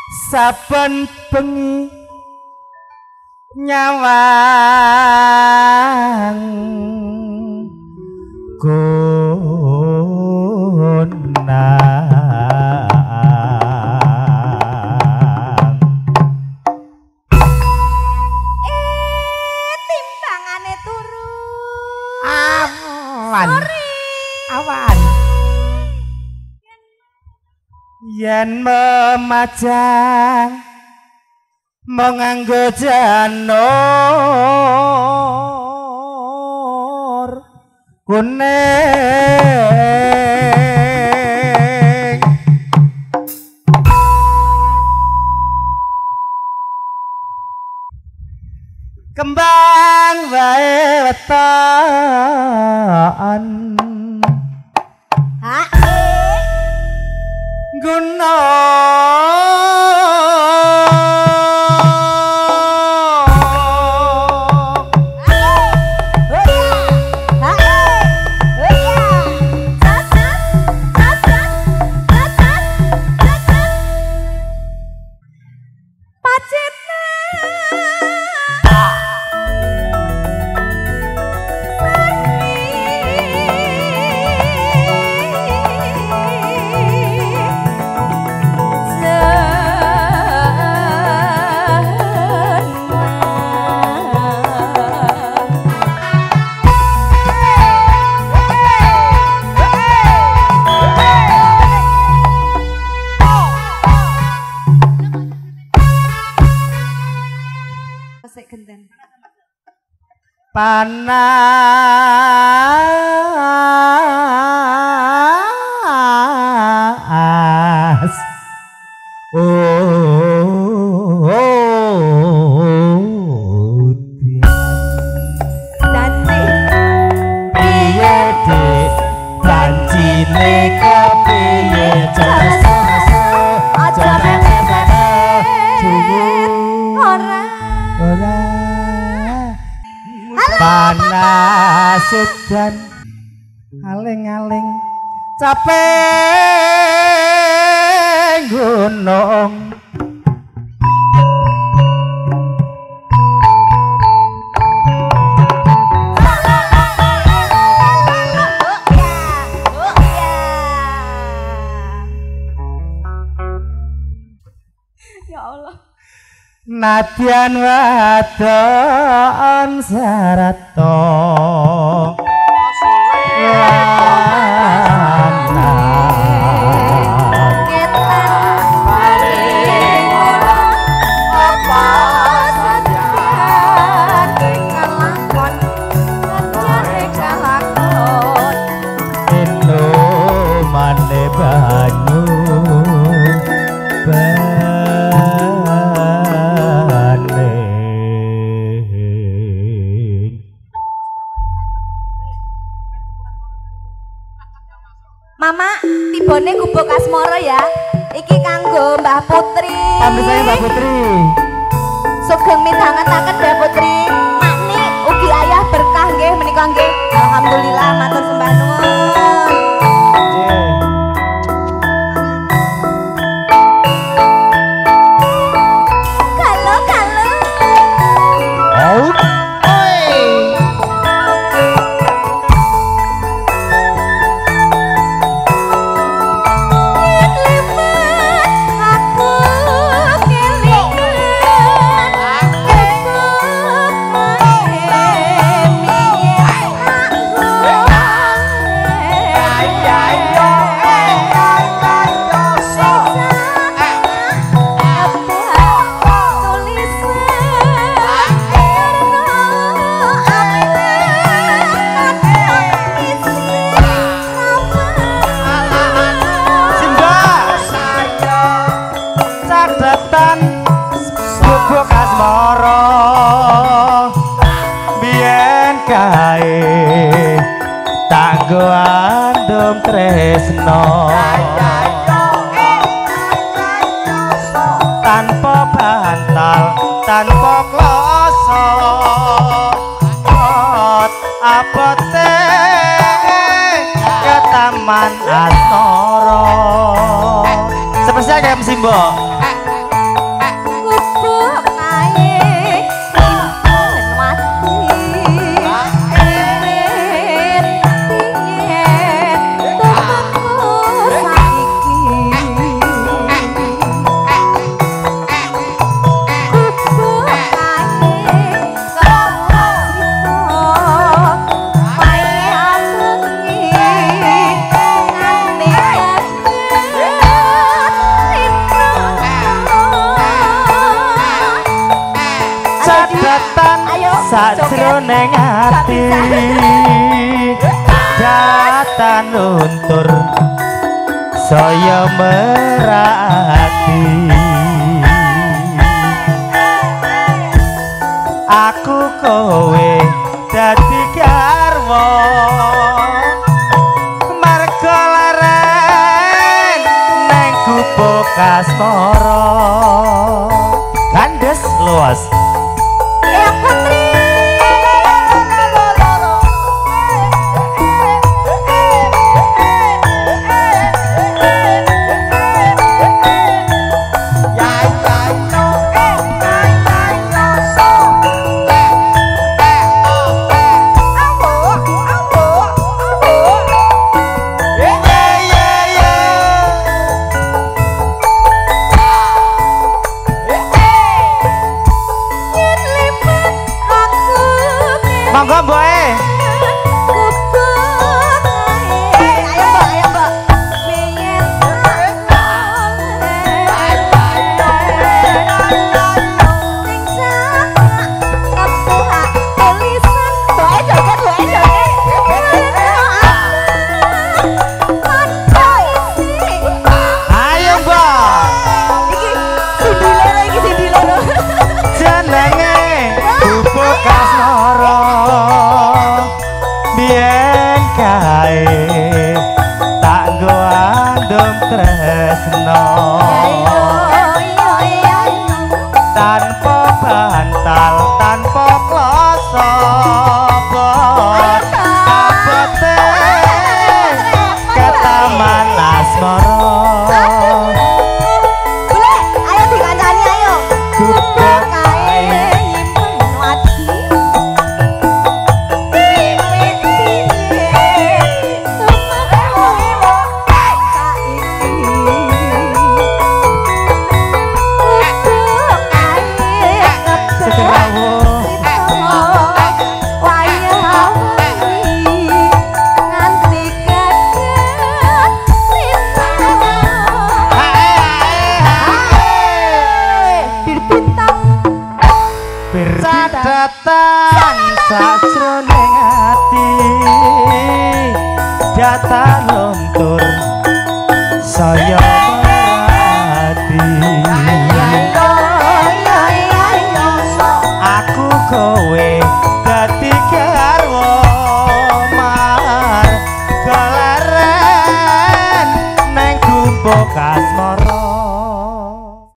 saben bengi nyawang timbangane turu awan awan yen memajang menganggo janur kuning kembang wae wetan panas dadi piye dik janjine kepiye aja ora panas dan aling-aling capek gunung ya Allah nadyan wadon sarato Mama, tibone gubuk asmara ya. Iki kanggo Mbah Putri. Pamrih Mbah Putri. Sugeng midhangetaken Mbah Putri. Makni ugi ayah berkah nggih menika nggih. Alhamdulillah matur sembah nuwun. Kalau. Out. Andum tresno tanpa bantal tanpa kloso abote ke taman asmara spesial kayak Simbo sajroning ati jatan luntur saya merati aku kowe dadi garwa marga leren neng gubuk asmara gandes luas Eyang Putri monggo boe ayo mbak jenenge bubuk asmara biyen kae tak nggo andum tresno tanpa bantal tanpa kloso abote ketaman asmara ayo dikancani ayo Gubuk Catatan sajroning ati jatan luntur saya merati aku kowe dadi garwa mar keleren neng gubuk